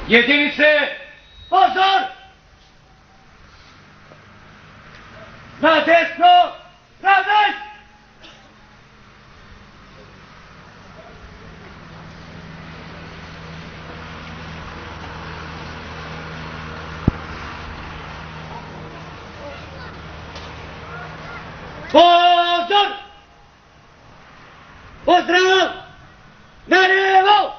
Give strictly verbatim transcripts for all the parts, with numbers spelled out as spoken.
Jedinice, pozor! Na desno, na desno! Pozor! Pozdrav! Na levo!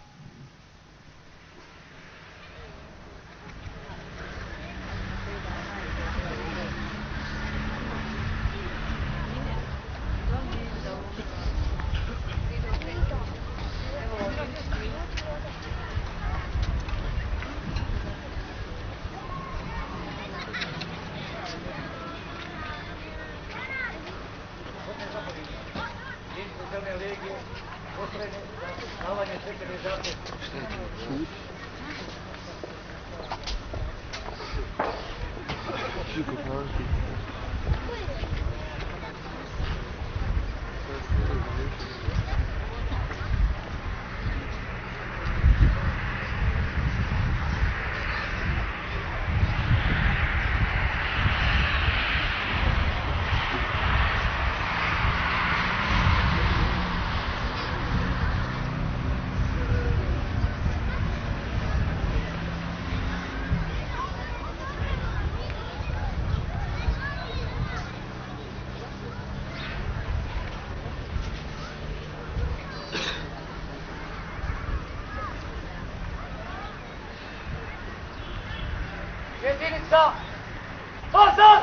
Jedinica, pozor!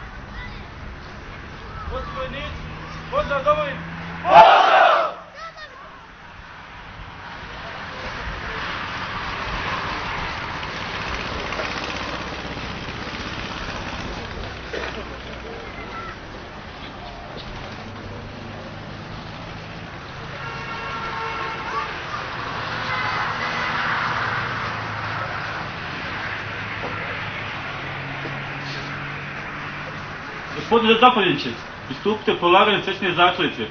Vojnici, pozdrav domovin! Pozdrav! Gospodine zapovjedniče, pristupite polaganju svečane zakletve.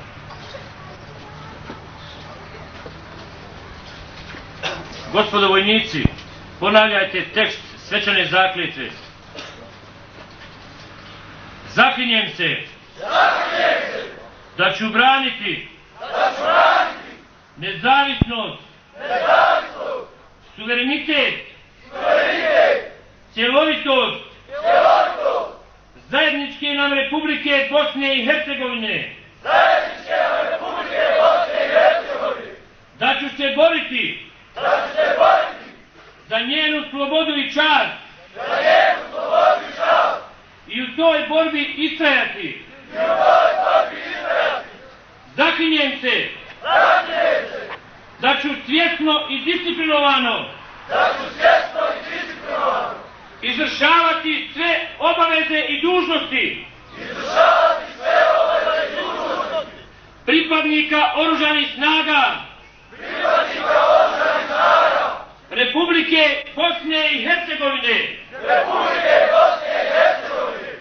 Gospodo vojnici, ponavljajte tekst svečane zakletve. Zaklinjem se, Zaklinjem se da ću braniti, da ću braniti nezavisnost, nezavisnost, suverenitet, suverenitet, cjelovitost, cjelovitost, zajedničke nam Republike Bosne i Hercegovine, zajedničke nam Republike Bosne i Hercegovine, da ću se boriti da ću se boriti za njenu slobodu i čast za njenu slobodu i čast i u toj borbi istrajati. i u toj borbi istrajati. Zaklinjem se Zaklinjem se da ću svjesno i disciplinovano da ću svjesno i disciplinovano izvršavati sve obaveze i dužnosti izvršavati sve obaveze i dužnosti pripadnika oružanih snaga pripadnika oružanih snaga Republike Bosne i Hercegovine. Republike Bosne i Hercegovine.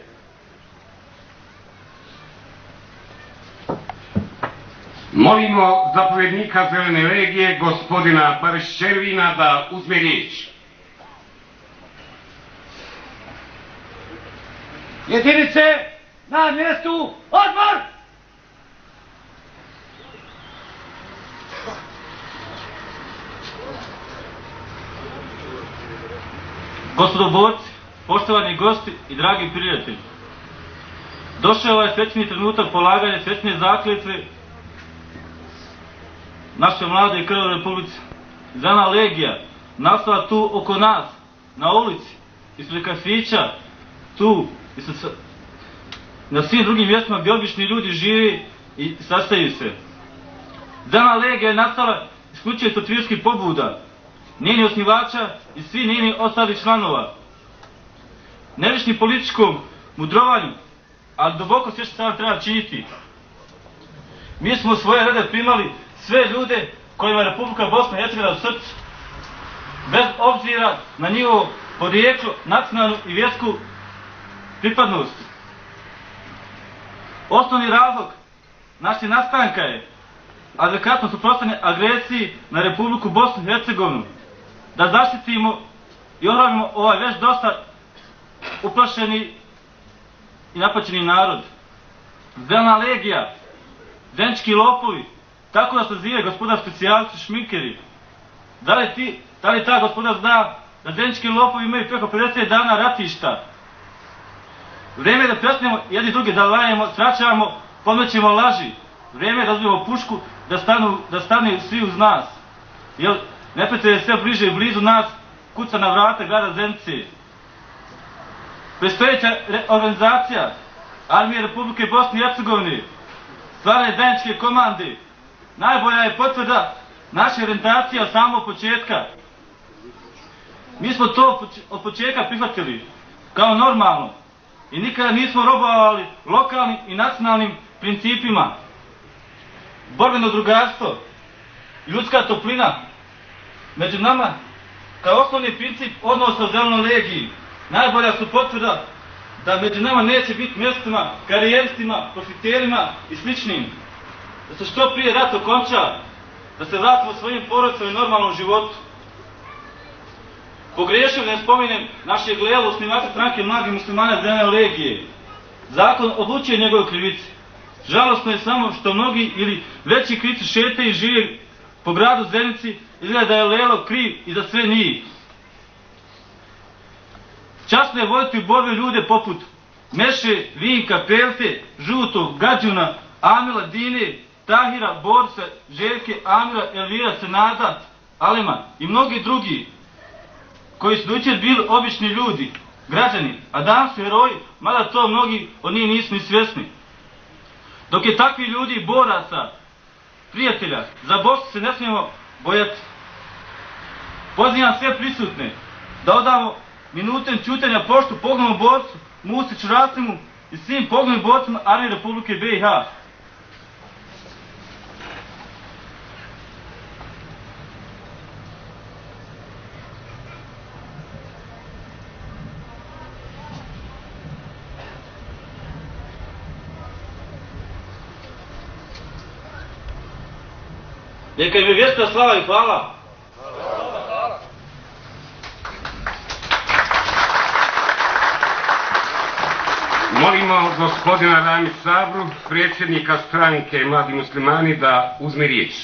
Molimo zapovjednika Zelene legije, gospodina Bariščervina, da uzme riječ. Jedinice, na mjestu, odmor! Gospodo borci, poštovani gosti i dragi prijatelji, došao je ovaj svečani trenutak polaganja svečane zakletve naše mlade i krvave Republici. Zelena legija nastala tu oko nas, na ulici, ispred kafića, tu, ispred, na svim drugim mjestima gdje obični ljudi žive i sastaju se. Zelena legija je nastala isključivo iz patriotskih pobuda, njeni osnivača i svi njeni ostali članova. Nevišni političkom mudrovanju, ali duboko sve što sada treba činiti. Mi smo u svoje rede primali sve ljude kojima je Republika Bosna i Hercegovina u srcu, bez obzira na njihovo porijeklo, nacionalnu i vjersku pripadnost. Osnovni razlog naše nastanka je adekvatno suprotstavljanje agresiji na Republiku Bosnu i Hercegovinu da zaštitimo i ohrabrimo ovaj već dosta uplašeni i napaćeni narod. Zelena legija, zenički lopovi, tako da se zove gospoda specijalci šminkeri. Da li, ti, da li ta gospoda zna da zenički lopovi imaju preko pedeset dana ratišta? Vrijeme je da prestanemo jedni drugi da lajemo, sračavamo, podmećemo laži. Vrijeme je da uzmemo pušku, da stanu, da stane svi uz nas. Jer neprijatelj je sve bliže i blizu nas, kuca na vrata grada Zenice. Predstojeća organizacija Armije Republike Bosne i Hercegovine, stvarne zajedničke komande, najbolja je potvrda naše orijentacije od samog početka. Mi smo to od početka prihvatili kao normalno i nikada nismo robovali lokalnim i nacionalnim principima. Borbeno drugarstvo, ljudska toplina, među nama kao osnovni princip odnosa u Zelenoj legiji, najbolja su potvrda da među nama neće biti mjestima, karijeristima, profiterima i sličnim. Da se što prije rat okonča, da se vratimo svojim porodicama i normalnom životu. Pogriješio ne spominjem našeg lelu osnivača stranke mladih muslimana Zelene legije. Zakon odlučuje njegove krivici. Žalostno je samo što mnogi ili veći krivci šete i žive po gradu Zenici, izgleda da je Lelo kriv i za sve njih. Časno je voditi u borbi ljude poput Meše, Vinka, Pelte, Žutog, Gađuna, Amila, Dine, Tahira, Borisa, Željke, Amira, Elvira, Senada, Alema i mnogi drugi koji su dojučer bili obični ljudi, građani, a danas su heroji, mada to mnogi od njih nisu ni svjesni. Dok je takvi ljudi i boraca, prijatelja, za Bosnu se ne smijemo bojati. Pozivam sve prisutne da odamo minutem ćutanja poštu poginutom borcu Musiću Rasimu i svim poginulim borcima Armije Republike B i H. Neka im je vječna slava i hvala. Molimo gospodina Ramić Sabru, predsjednika stranke Mladi muslimani, da uzme riječ.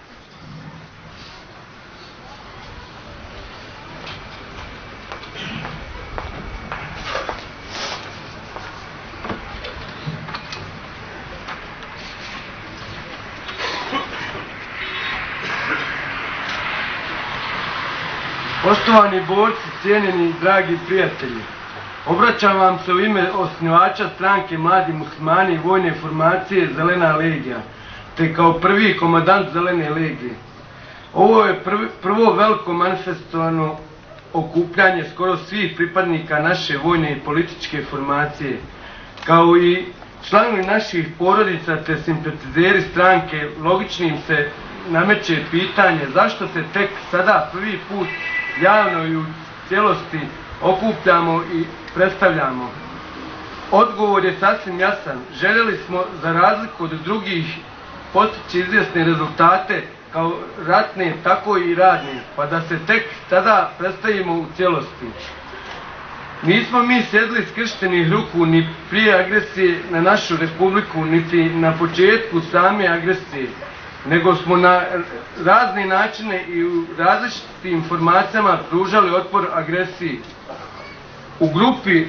Poštovani borci, cijenjeni i dragi prijatelji, obraćam vam se u ime osnivača stranke Mladi muslimani i vojne formacije Zelena legija, te kao prvi komandant Zelene legije. Ovo je prvi, prvo veliko manifestovano okupljanje skoro svih pripadnika naše vojne i političke formacije, kao i članovi naših porodica te simpatizeri stranke. Logičnim se nameće pitanje zašto se tek sada prvi put javno i u cijelosti okupljamo i predstavljamo. Odgovor je sasvim jasan. Željeli smo, za razliku od drugih, postići izvjesne rezultate kao ratne, tako i radne, pa da se tek tada predstavimo u cijelosti. Nismo mi sjedli skrštenih ruku ni prije agresije na našu republiku, niti na početku same agresije, nego smo na razne načine i u različitim formacijama pružali otpor agresiji. U grupi,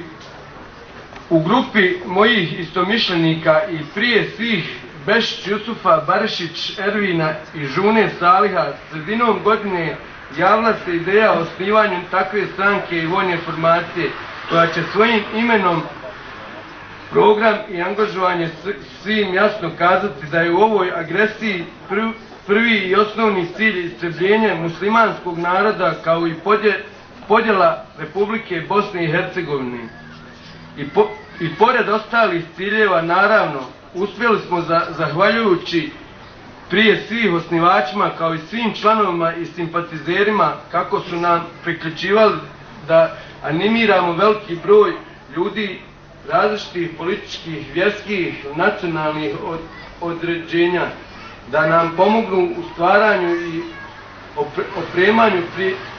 u grupi mojih istomišljenika i prije svih Bešić Jusufa, Barišić Ervina i Žune Saliha, sredinom godine javila se ideja o osnivanju takve stranke i vojne formacije koja će svojim imenom, program i angažovanje svim jasno kazati da je u ovoj agresiji prvi i osnovni cilj istrebljenje muslimanskog naroda kao i podjela Republike Bosne i Hercegovine. I, po, i pored ostalih ciljeva, naravno, uspjeli smo za, zahvaljujući prije svih osnivačima kao i svim članovima i simpatizerima kako su nam priključivali da animiramo veliki broj ljudi različitih političkih, vjerskih, nacionalnih od, određenja, da nam pomognu u stvaranju i opremanju pri,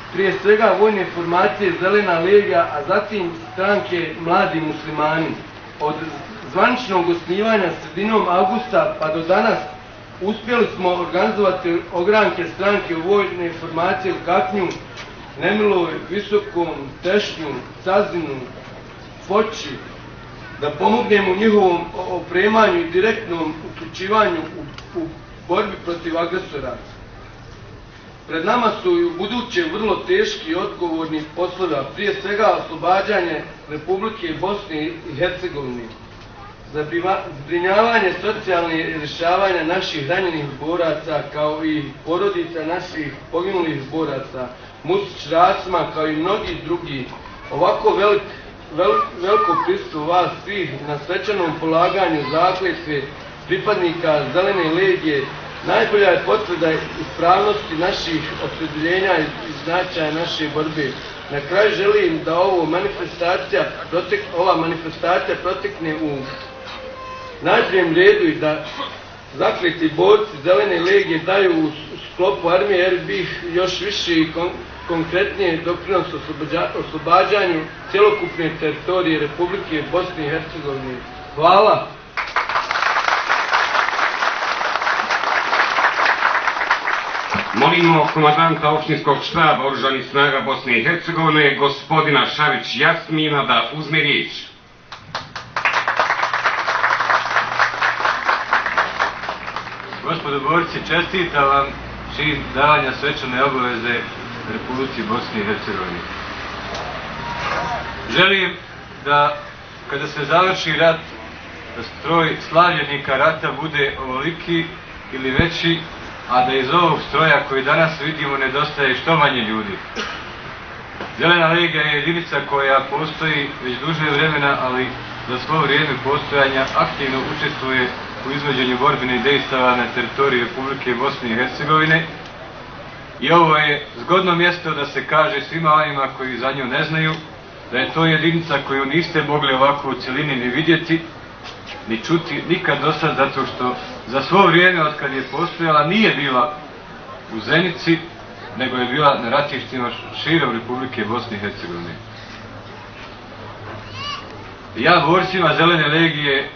prije svega vojne formacije Zelena legija, a zatim stranke Mladi muslimani. Od zvaničnog osnivanja sredinom avgusta pa do danas uspjeli smo organizovati ogranke stranke u vojne formacije u Kaknju, Nemiloj, Visokom, Tešnju, Cazinu, Foči, da pomognemo njihovom opremanju i direktnom uključivanju u, u borbi protiv agresora. Pred nama su i u buduće vrlo teški i odgovorni poslovi, a prije svega oslobađanje Republike Bosne i Hercegovine, zbrinjavanje socijalne i rješavanja naših ranjenih boraca kao i porodica naših poginulih boraca, Musić Rasma kao i mnogi drugi. Ovako velik, velik, veliko prisustvo vas svih na svečanom polaganju zakletve pripadnika Zelene legije najbolja je potvrda ispravnosti naših opredjeljenja i značaja naše borbe. Na kraju želim da ovo manifestacija, protek, ova manifestacija protekne u najprijem redu i da zakleti borci Zelene legije daju u sklopu armije, jer bih još više i kon, konkretnije doprinos oslobađanju cjelokupne teritorije Republike Bosne i Hercegovine. Hvala! Molimo komandanta opštinskog štaba Oružanih snaga Bosne i Hercegovine, gospodina Šavić Jasmina, da uzme riječ. Gospodo borci, čestitam vam čin davanja svečane obaveze Republici Bosne i Hercegovine. Želim da kada se završi rat, da stroj slavljenika rata bude ovoliki ili veći, a da iz ovog stroja koji danas vidimo nedostaje što manje ljudi. Zelena legija je jedinica koja postoji već duže vremena, ali za svo vrijeme postojanja aktivno učestvuje u izvođenju borbenih dejstava na teritoriji Republike Bosne i Hercegovine. I ovo je zgodno mjesto da se kaže svima onima koji za nju ne znaju da je to jedinica koju niste mogli ovako u cjelini ni vidjeti, ni čuti nikad do sad, zato što za svo vrijeme od kad je postojala nije bila u Zenici, nego je bila na ratištima širom Republike Bosne i Hercegovine. Ja borcima Zelene legije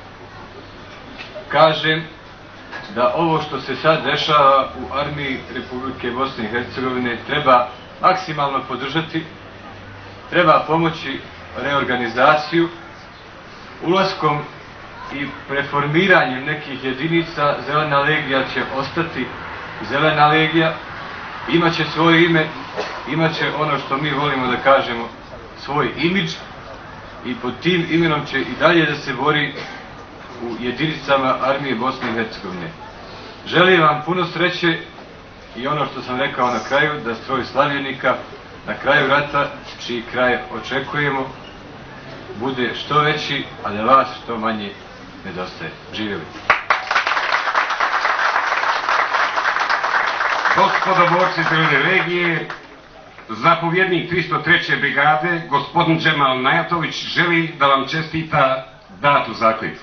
kažem da ovo što se sad dešava u armiji Republike Bosne i Hercegovine treba maksimalno podržati, treba pomoći reorganizaciju, ulaskom i preformiranjem nekih jedinica. Zelena legija će ostati Zelena legija, imaće svoje ime, imaće ono što mi volimo da kažemo, svoj imidž, i pod tim imenom će i dalje da se bori u jedinicama armije Bosne i Hercegovine. Želim vam puno sreće i ono što sam rekao na kraju, da stroj slavljenika na kraju rata, čiji kraj očekujemo, bude što veći, a da vas što manje nedostaje. Živjeli! Gospodo borci Zelene legije, zapovjednik tristo treće brigade, gospodin Džemal Najatović, želi da vam čestita datu zakletvu.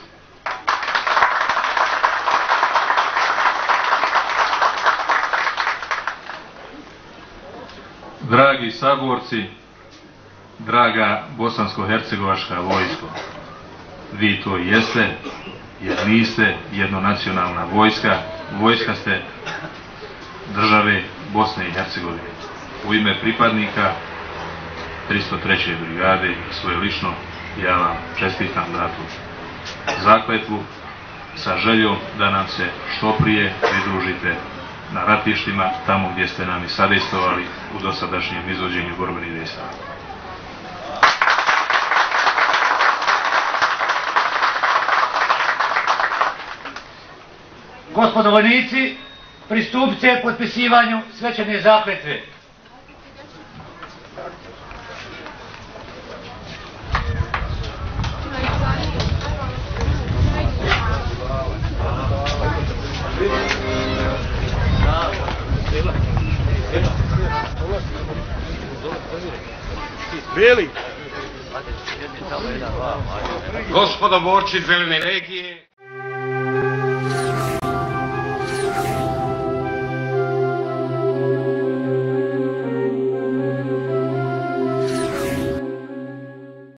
Dragi saborci, draga bosansko-hercegovačka vojsko, vi to jeste, jer niste jednonacionalna vojska, vojska ste države Bosne i Hercegovine. U ime pripadnika tristo treće brigade i svoje lično, ja vam čestitam datu zakletvu sa željom da nam se što prije pridružite na ratištima, tamo gdje ste nam i sadejstvovali u dosadašnjem izvođenju borbenih dejstava. Gospodo vojnici, pristupite potpisivanju svečane zakletve. Gospodo borci Zelene legije,